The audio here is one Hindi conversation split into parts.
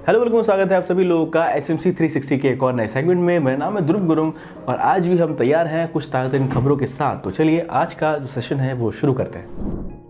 हेलो वेलकम, स्वागत है आप सभी लोगों का SMC 360 के एक और नए सेगमेंट में। मेरा नाम है ध्रुव गुरुंग और आज भी हम तैयार हैं कुछ ताज़ा खबरों के साथ। तो चलिए आज का जो सेशन है वो शुरू करते हैं।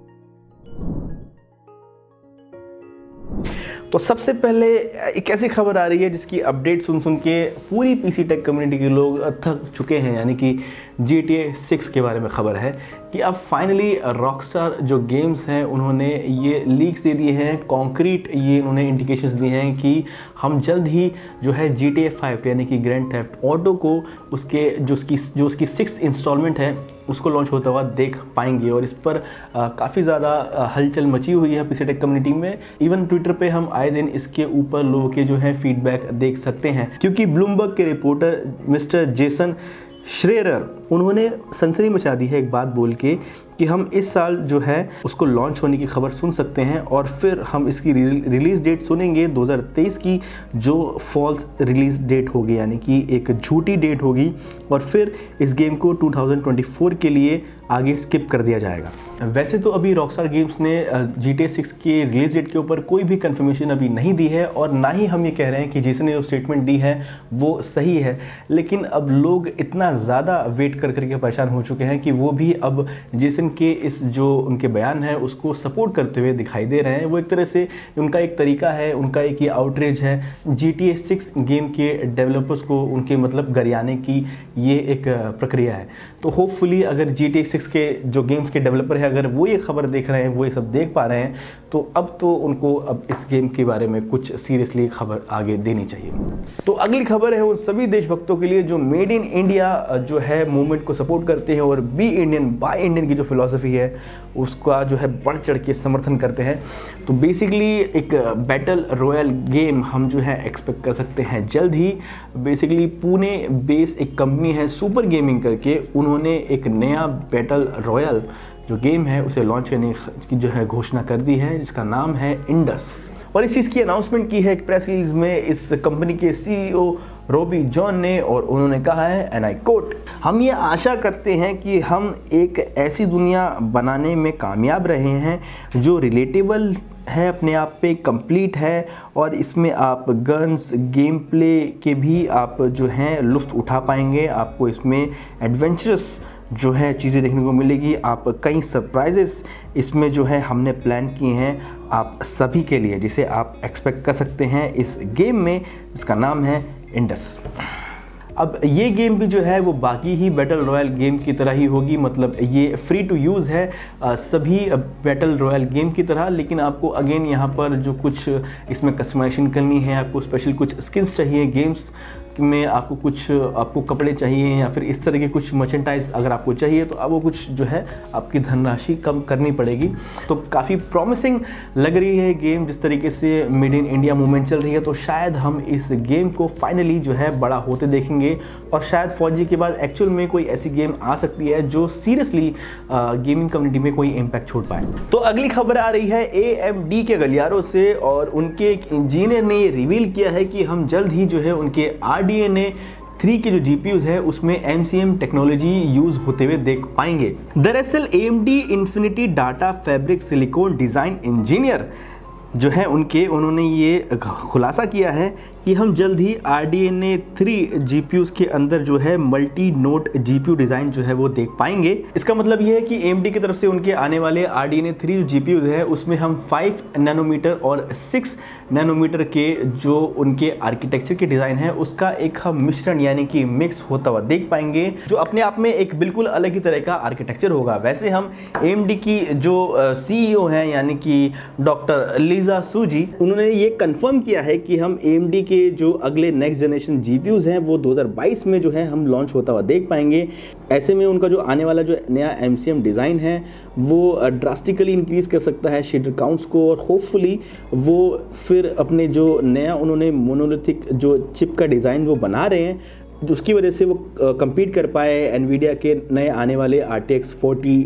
तो सबसे पहले एक ऐसी खबर आ रही है जिसकी अपडेट सुन के पूरी पीसी टेक कम्युनिटी के लोग थक चुके हैं, यानी कि GTA 6 के बारे में खबर है कि अब फाइनली रॉकस्टार जो गेम्स हैं उन्होंने ये लीक्स दे दिए हैं, कॉन्क्रीट ये उन्होंने इंडिकेशंस दिए हैं कि हम जल्द ही जो है GTA 5 यानी कि ग्रैंड थेफ्ट ऑटो को उसके जो उसकी 6th इंस्टॉलमेंट है उसको लॉन्च होता हुआ देख पाएंगे। और इस पर काफ़ी ज़्यादा हलचल मची हुई है पीसी टेक कम्युनिटी में। इवन ट्विटर पे हम आए दिन इसके ऊपर लोगों के जो है फीडबैक देख सकते हैं, क्योंकि ब्लूमबर्ग के रिपोर्टर मिस्टर जेसन श्रेयर उन्होंने सनसनी मचा दी है एक बात बोल के कि हम इस साल जो है उसको लॉन्च होने की खबर सुन सकते हैं और फिर हम इसकी रिलीज़ डेट सुनेंगे 2023 की, जो फॉल्स रिलीज़ डेट होगी, यानी कि एक झूठी डेट होगी और फिर इस गेम को 2024 के लिए आगे स्किप कर दिया जाएगा। वैसे तो अभी रॉकस्टार गेम्स ने GTA 6 की रिलीज डेट के ऊपर कोई भी कंफर्मेशन अभी नहीं दी है और ना ही हम ये कह रहे हैं कि जेसन ने जो स्टेटमेंट दी है वो सही है, लेकिन अब लोग इतना ज़्यादा वेट करके परेशान हो चुके हैं कि वो भी अब जेसन के इस जो उनके बयान है उसको सपोर्ट करते हुए दिखाई दे रहे हैं। वो एक तरह से उनका एक तरीका है, उनका एक ये आउटरीच है GTA 6 गेम के डेवलपर्स को उनके मतलब गरियाने की ये एक प्रक्रिया है। तो होपफुली अगर GTA 6 के जो गेम्स के डेवलपर हैं अगर वो ये खबर देख रहे हैं, वो ये सब देख पा रहे हैं, तो अब तो उनको अब इस गेम के बारे में कुछ सीरियसली खबर आगे देनी चाहिए। तो अगली खबर है उन सभी देशभक्तों के लिए जो मेड इन इंडिया जो है मूवमेंट को सपोर्ट करते हैं और बी इंडियन बाय इंडियन की जो फिलॉसफी है उसका जो है बढ़ चढ़ के समर्थन करते हैं। तो बेसिकली एक बैटल रॉयल गेम हम जो है एक्सपेक्ट कर सकते हैं जल्द ही। बेसिकली पुणे बेस एक कंपनी है सुपर गेमिंग करके, उन्होंने एक नया बैटल रॉयल जो गेम है उसे लॉन्च करने की जो है घोषणा कर दी है, जिसका नाम है इंडस। और इस चीज़ की अनाउंसमेंट की है एक प्रेस रिलीज में इस कंपनी के CEO रॉबी जॉन ने, और उन्होंने कहा है एंड आई कोट, हम ये आशा करते हैं कि हम एक ऐसी दुनिया बनाने में कामयाब रहे हैं जो रिलेटेबल है, अपने आप पे कंप्लीट है और इसमें आप गन्स गेम प्ले के भी आप जो हैं लुत्फ़ उठा पाएंगे। आपको इसमें एडवेंचरस जो है चीज़ें देखने को मिलेगी, आप कई सरप्राइजेस इसमें जो है हमने प्लान किए हैं आप सभी के लिए, जिसे आप एक्सपेक्ट कर सकते हैं इस गेम में, जिसका नाम है इंडस। अब ये गेम भी जो है वो बाकी ही बैटल रॉयल गेम की तरह ही होगी, मतलब ये फ्री टू यूज़ है सभी बैटल रॉयल गेम की तरह, लेकिन आपको अगेन यहाँ पर जो कुछ इसमें कस्टमाइजेशन करनी है, आपको स्पेशल कुछ स्किन्स चाहिए गेम्स में, आपको कपड़े चाहिए या फिर इस तरह के कुछ मर्चेंटाइज अगर आपको चाहिए तो अब वो कुछ जो है आपकी धनराशि कम करनी पड़ेगी। तो काफ़ी प्रॉमिसिंग लग रही है गेम, जिस तरीके से मेड इन इंडिया मूवमेंट चल रही है। तो शायद हम इस गेम को फाइनली जो है बड़ा होते देखेंगे और शायद फौजी के बाद एक्चुअल में कोई ऐसी गेम आ सकती है जो सीरियसली गेमिंग कम्युनिटी में कोई इम्पैक्ट छोड़ पाए। तो अगली खबर आ रही है AMD के गलियारों से, और उनके एक इंजीनियर ने ये रिवील किया है कि हम जल्द ही जो है उनके RDNA 3 के जो GPUs है उसमें MCM टेक्नोलॉजी यूज होते हुए देख पाएंगे। दरअसल AMD infinity data fabric silicon design engineer जो है उन्होंने ये खुलासा किया है कि हम जल्द ही RDNA 3 GPUs के अंदर जो है मल्टी नोड GPU डिज़ाइन जो है वो देख पाएंगे। इसका मतलब ये है कि AMD की तरफ से उनके आने वाले RDNA 3 जो GPUs है उसमें हम 5 नैनोमीटर और 6 नैनोमीटर के जो उनके आर्किटेक्चर के डिज़ाइन है उसका एक हम मिश्रण यानी कि मिक्स होता हुआ देख पाएंगे, जो अपने आप में एक बिल्कुल अलग ही तरह का आर्किटेक्चर होगा। वैसे हम AMD की जो CEO हैं यानी कि डॉक्टर लीजा सू जी, उन्होंने ये कंफर्म किया है कि हम AMD के जो अगले नेक्स्ट जनरेशन GPUs हैं वो 2022 में जो है हम लॉन्च होता हुआ देख पाएंगे। ऐसे में उनका जो आने वाला जो नया MCM डिज़ाइन है वो ड्रास्टिकली इंक्रीज़ कर सकता है शेडर काउंट्स को, और होपफुली वो फिर अपने जो नया उन्होंने मोनोलिथिक जो चिप का डिज़ाइन वो बना रहे हैं उसकी वजह से वो कम्पीट कर पाए NVIDIA के नए आने वाले RTX 40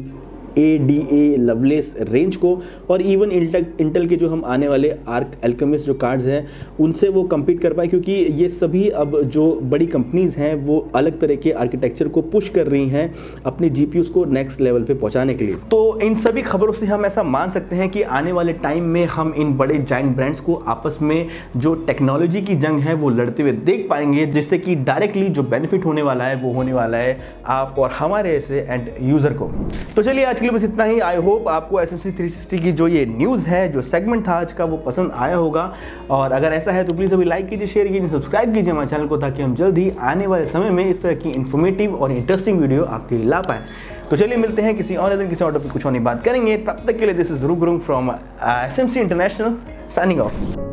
ADA लवलेस रेंज को, और इवन इंटेल के जो हम आने वाले आर्क एल्केमिस्ट जो कार्ड्स हैं उनसे वो compete कर पाए, क्योंकि ये सभी अब जो बड़ी कंपनीज हैं वो अलग तरह के आर्किटेक्चर को पुश कर रही हैं अपनी GPUs को नेक्स्ट लेवल पे पहुंचाने के लिए। तो इन सभी खबरों से हम ऐसा मान सकते हैं कि आने वाले टाइम में हम इन बड़े जाइंट ब्रांड्स को आपस में जो टेक्नोलॉजी की जंग है वो लड़ते हुए देख पाएंगे, जिससे कि डायरेक्टली जो बेनिफिट होने वाला है वो होने वाला है आप और हमारे ऐसे एंड यूजर को। तो चलिए आज के लिए बस इतना ही। आई होप आपको SMC 360 की जो ये न्यूज़ है, जो सेगमेंट था आज का, वो पसंद आया होगा, और अगर ऐसा है तो प्लीज़ अभी लाइक कीजिए, शेयर कीजिए, सब्सक्राइब कीजिए हमारे चैनल को, ताकि हम जल्द ही आने वाले समय में इस तरह की इन्फॉर्मेटिव और इंटरेस्टिंग वीडियो आपके लिए ला पाए। तो चलिए मिलते हैं किसी और दिन किसी और टॉपिक कुछ और नहीं बात करेंगे। तब तक के लिए this is Roop from SMC international signing of.